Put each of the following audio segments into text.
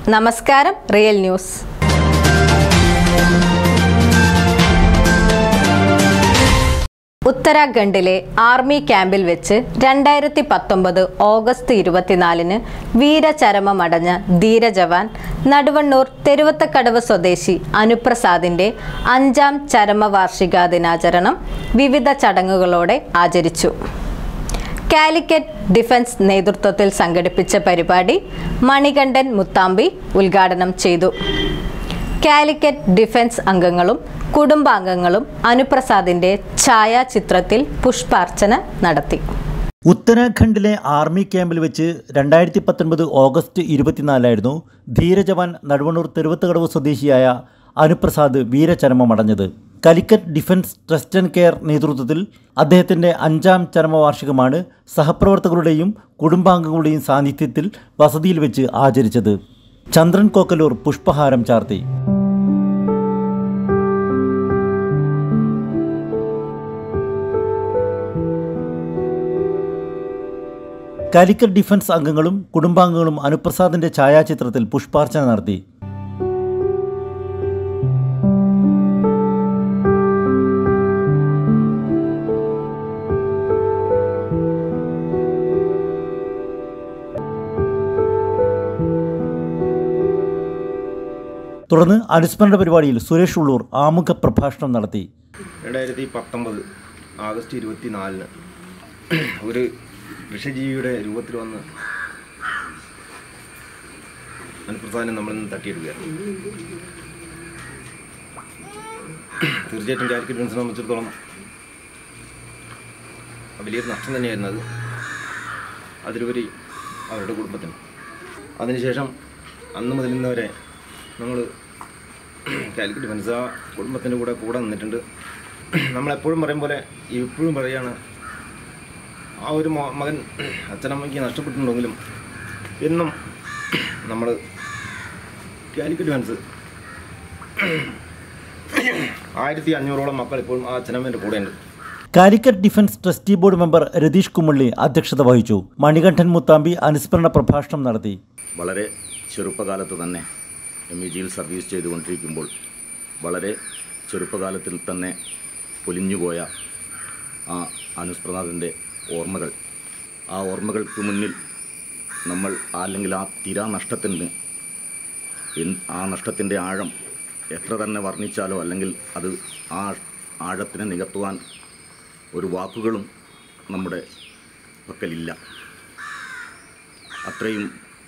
നമസ്കാരം. Real news. ഉത്തരാഖണ്ഡിലെ army ക്യാമ്പിൽ വെച്ച് 2019 ഓഗസ്റ്റ് 24 വീരചരമമടഞ്ഞ ധീരജവാൻ നടുവണ്ണൂർ തെരുവത്തക്കടവ് സ്വദേശി അനുപ്രസാദിന്റെ 5ാം ചരമവാർഷിക ദിനാചരണം വിവിധ ചടങ്ങുകളോടെ ആചരിച്ചു. കാലിക്കറ്റ് ഡിഫൻസ് നേതൃത്വത്തിൽ സംഘടിപ്പിച്ച പരിപാടി മണികണ്ഠൻ മുത്താമ്പി ഉദ്ഘാടനം ചെയ്തു. കാലിക്കറ്റ് ഡിഫൻസ് അംഗങ്ങളും കുടുംബാംഗങ്ങളും അനുപ്രസാദിന്റെ ഛായാചിത്രത്തിൽ പുഷ്പാർച്ചന നടത്തി. ഉത്തരാഖണ്ഡിലെ ആർമി ക്യാമ്പിൽ വെച്ച് 2019 ഓഗസ്റ്റ് 24 ധീരജവാൻ നടുവണ്ണൂർ തെരുവത്തക്കടവ് സ്വദേശിയായ അനുപ്രസാദ് വീരചരമമടഞ്ഞത്. Calicut Defence Trust and Care നേതൃത്വത്തിൽ അദ്ദേഹത്തിൻ്റെ 5ാം ചരമവാർഷികമാണ് സഹപ്രവർത്തകരുടെയും കുടുംബാംഗങ്ങളുടെയും സാന്നിധ്യത്തിൽ വസതിയിൽ വെച്ച് ആചരിച്ചത്. ചന്ദ്രൻ കോക്കലൂർ പുഷ്പഹാരം ചാർത്തി. കാലിക്കറ്റ് ഡിഫൻസ് അംഗങ്ങളും കുടുംബാംഗങ്ങളും അനുപ്രസാദിന്റെ ഛായാചിത്രത്തിൽ പുഷ്പാർച്ചന നടത്തി. തുടർന്ന് അനുസ്മരണ പരിപാടിയിൽ സുരേഷ് ഉള്ളൂർ ആമുഖ പ്രഭാഷണം നടത്തി. 2019 ആഗസ്റ്റ് 24 ഒരു വിഷജീവിയുടെ രൂപത്തിൽ വന്ന് അനുപ്രസാദിനെ നമ്മളിന്ന് തട്ടിയെടുക്കുകയാണ്. തീർച്ചയായിട്ടും കാലിക്കറ്റ് ഡിഫൻസിനെ സംബന്ധിച്ചിടത്തോളം വലിയൊരു നഷ്ടം തന്നെയായിരുന്നു അത്, അതിലുപരി അവരുടെ കുടുംബത്തിന്. അതിനുശേഷം അന്ന് മുതൽ ഇന്നവരെ നമ്മൾ കാലിക്കറ്റ് ഡിഫൻസ് ആ കുടുംബത്തിൻ്റെ കൂടെ നിന്നിട്ടുണ്ട്. നമ്മളെപ്പോഴും പറയും പോലെ ഇപ്പോഴും പറയുകയാണ്, ആ ഒരു മകൻ അച്ഛനമ്മയ്ക്ക് നഷ്ടപ്പെട്ടിട്ടുണ്ടെങ്കിലും എന്നും നമ്മൾ കാലിക്കറ്റ് ഡിഫൻസ് 1500ഓളം മക്കൾ ഇപ്പോഴും ആ അച്ഛനമ്മേൻ്റെ കൂടെയുണ്ട്. Calicut Defence trustee board member Ratheesh Kummalli അധ്യക്ഷത വഹിച്ചു. മണികണ്ഠൻ മുത്താമ്പി അനുസ്മരണ പ്രഭാഷണം നടത്തി. വളരെ ചെറുപ്പകാലത്ത് തന്നെ MEGയിൽ സർവീസ് ചെയ്തുകൊണ്ടിരിക്കുമ്പോൾ വളരെ ചെറുപ്പകാലത്തിൽ തന്നെ പൊലിഞ്ഞുപോയ ആ അനുപ്രസാദിൻ്റെ ഓർമ്മകൾ, ആ ഓർമ്മകൾക്ക് മുന്നിൽ നമ്മൾ അല്ലെങ്കിൽ ആ നഷ്ടത്തിന് ആ നഷ്ടത്തിൻ്റെ ആഴം എത്ര തന്നെ വർണ്ണിച്ചാലോ അല്ലെങ്കിൽ അത് ആ ആഴത്തിനെ നികത്തുവാൻ ഒരു വാക്കുകളും നമ്മുടെ പക്കലില്ല. അത്രയും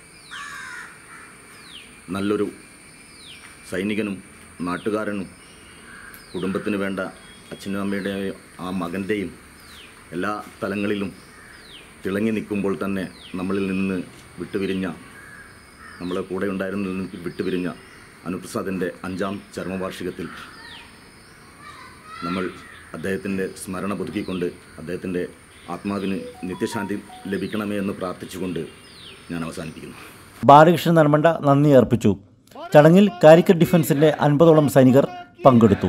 നല്ലൊരു സൈനികനും നാട്ടുകാരനും കുടുംബത്തിന് വേണ്ട അച്ഛനും അമ്മയുടെയും ആ മകൻ്റെയും എല്ലാ തലങ്ങളിലും തിളങ്ങി നിൽക്കുമ്പോൾ തന്നെ നമ്മളിൽ നിന്ന് വിട്ടുപിരിഞ്ഞ, നമ്മളെ കൂടെ ഉണ്ടായിരുന്നതിൽ നിന്ന് വിട്ടുപിരിഞ്ഞ അനുപ്രസാദിൻ്റെ 5ാം ചരമവാർഷികത്തിൽ നമ്മൾ അദ്ദേഹത്തിൻ്റെ സ്മരണ പുതുക്കിക്കൊണ്ട് അദ്ദേഹത്തിൻ്റെ ആത്മാവിന് നിത്യശാന്തി ലഭിക്കണമേ എന്ന് പ്രാർത്ഥിച്ചുകൊണ്ട് ഞാൻ അവസാനിപ്പിക്കുന്നു. ബാലകൃഷ്ണൻ നന്മണ്ട നന്ദി അർപ്പിച്ചു. ചടങ്ങിൽ കാലിക്കറ്റ് ഡിഫൻസിന്റെ 50ഓളം സൈനികർ പങ്കെടുത്തു.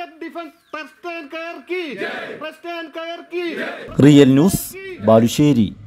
Real news, Balussery.